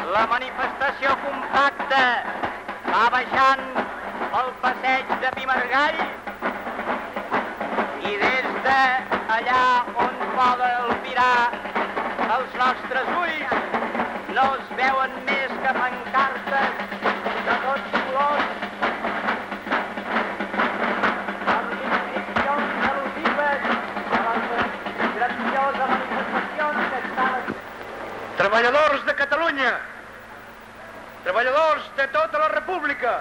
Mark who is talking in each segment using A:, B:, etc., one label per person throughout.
A: La manifestació compacta va baixant pel passeig de Pimargall i des d'allà on poda albirar els nostres ulls no es veuen més que pancartes de tots colors amb inscripcions al·lusives a les grandioses manifestacions que estan...
B: Treballadors de Catalunya, treballadors de tota la República,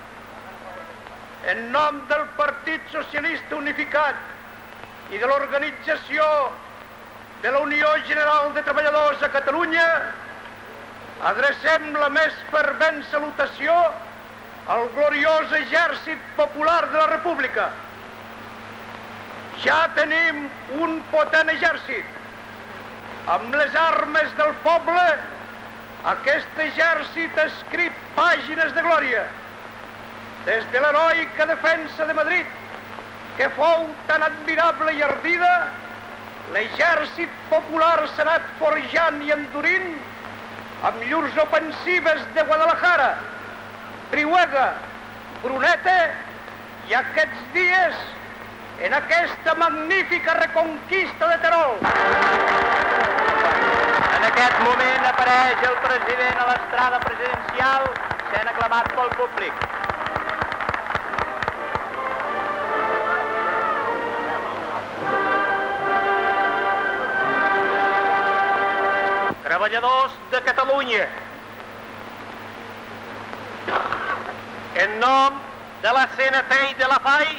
B: en nom del Partit Socialista Unificat i de l'Organització de la Unió General de Treballadors a Catalunya, adrecem la més fervent salutació al gloriós Exèrcit Popular de la República. Ja tenim un potent exèrcit. Amb les armes del poble, aquest exèrcit ha escrit pàgines de glòria. Des de l'heroica defensa de Madrid, que fou tan admirable i ardida, l'exèrcit popular s'ha anat forjant i endurint amb llurs ofensives de Guadalajara, Brihuega, Brunete i aquests dies en aquesta magnífica reconquista de Terol. En aquest moment apareix el president a l'estrada presidencial sent aclamat pel públic. Treballadors de Catalunya, en nom de la CNT i de la FAI,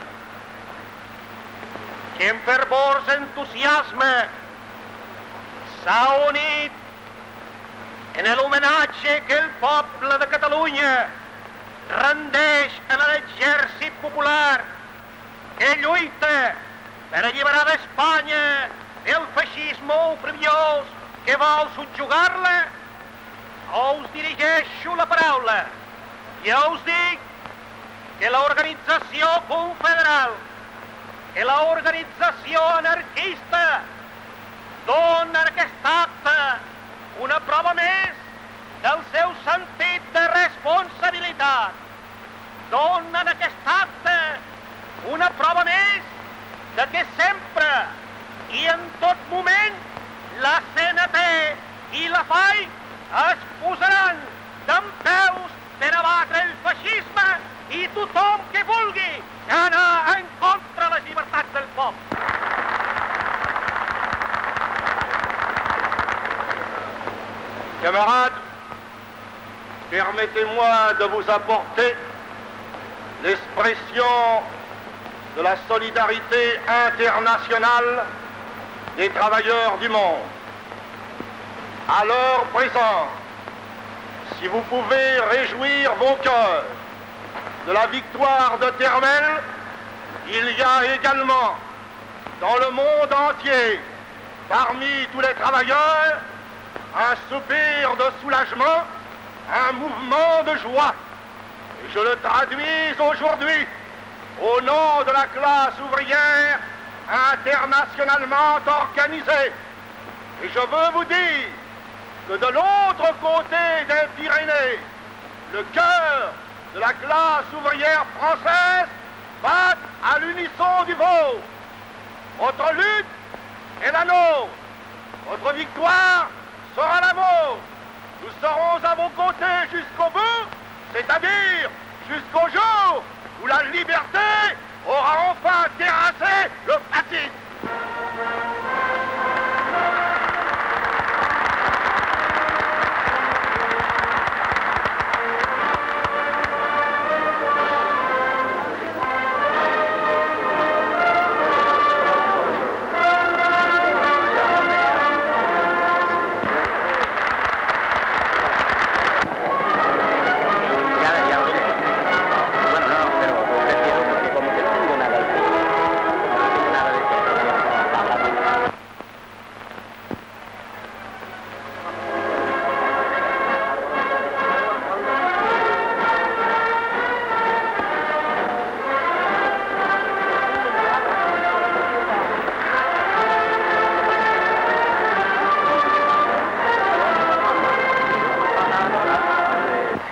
B: que amb fervors entusiasme s'ha unit en l'homenatge que el poble de Catalunya rendeix a l'exèrcit popular que lluita per alliberar d'Espanya el feixisme oprimiós que vol subjugar-la, us dirigeixo la paraula i us dic que l'organització confederal, que l'organització anarquista dona en aquest acte una prova més del seu sentit de responsabilitat. Dona en aquest acte una prova més de que sempre i en tot moment la CNT i la FAI es posaran dempeus per abatre el feixisme i tothom que vulgui anar en contra de les llibertats del poble.
C: Camarades, permettez-moi de vous apporter l'expression de la solidarité internationale des travailleurs du monde. À l'heure présente, si vous pouvez réjouir vos cœurs de la victoire de Termel, il y a également dans le monde entier, parmi tous les travailleurs, un soupir de soulagement, un mouvement de joie. Et je le traduis aujourd'hui au nom de la classe ouvrière internationalement organisée. Et je veux vous dire que de l'autre côté des Pyrénées, le cœur de la classe ouvrière française bat à l'unisson du vôtre. Votre lutte est la nôtre. Votre victoire sera la vôtre. Nous serons à vos côtés jusqu'au bout, c'est-à-dire jusqu'au jour où la liberté aura enfin terrassé le fascisme.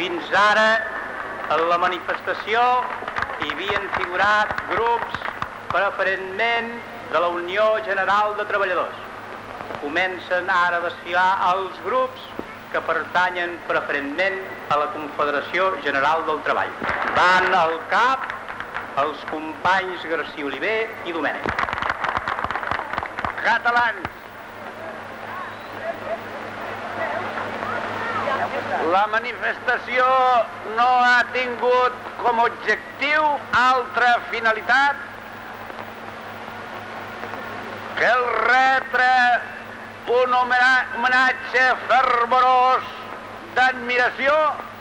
A: Fins ara, en la manifestació hi havien figurat grups preferentment de la Unió General de Treballadors. Comencen ara a desfilar els grups que pertanyen preferentment a la Confederació General del Treball. Van al cap els companys García Oliver i Domènech.
B: Catalans, la manifestació no ha tingut com a objectiu altra finalitat que el retre un homenatge fervorós d'admiració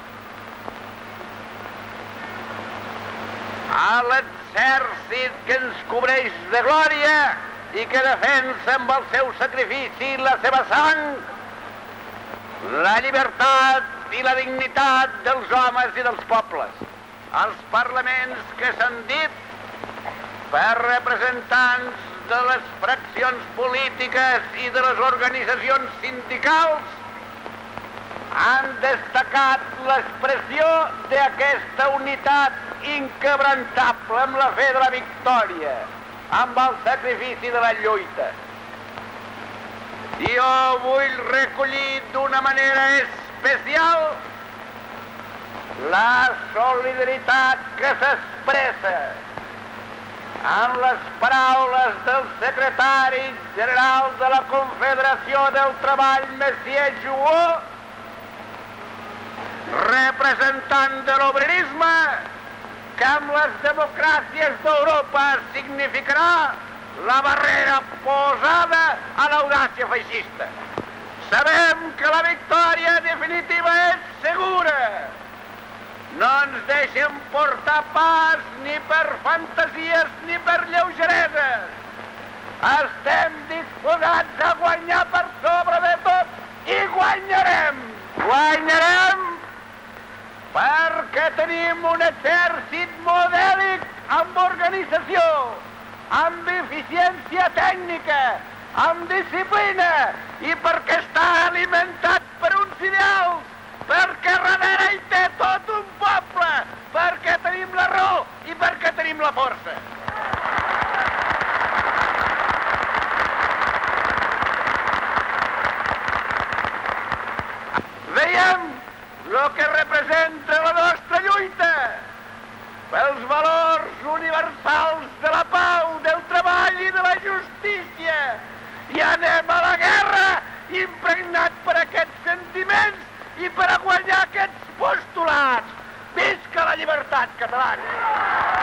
B: a l'exèrcit que ens cobreix de glòria i que defensa amb el seu sacrifici i la seva sang la llibertat i la dignitat dels homes i dels pobles. Els parlaments que s'han dit per representants de les fraccions polítiques i de les organitzacions sindicals han destacat l'expressió d'aquesta unitat inquebrantable amb la fe de la victòria, amb el sacrifici de la lluita. Jo vull recollir d'una manera especial la solidaritat que s'expressa en les paraules del secretari general de la Confederació del Treball, Messier Jouot, representant de l'obrerisme, que amb les democràcies d'Europa significarà la barrera posada a l'audàcia feixista. Sabem que la victòria definitiva és segura. No ens deixem portar pas ni per fantasies ni per lleugereses. Estem disposats a guanyar per sobre de tot i guanyarem. Guanyarem perquè tenim un exèrcit modèlic amb organització, amb eficiència tècnica, amb disciplina i perquè està alimentat per uns ideals, perquè darrere hi té tot un poble, perquè tenim la raó i perquè tenim la força. Veiem el que representa la nostra lluita pels valors universals de la pau, del treball i de la justícia. I anem a la guerra impregnat per aquests sentiments i per a guanyar aquests postulats. Visca la llibertat catalana!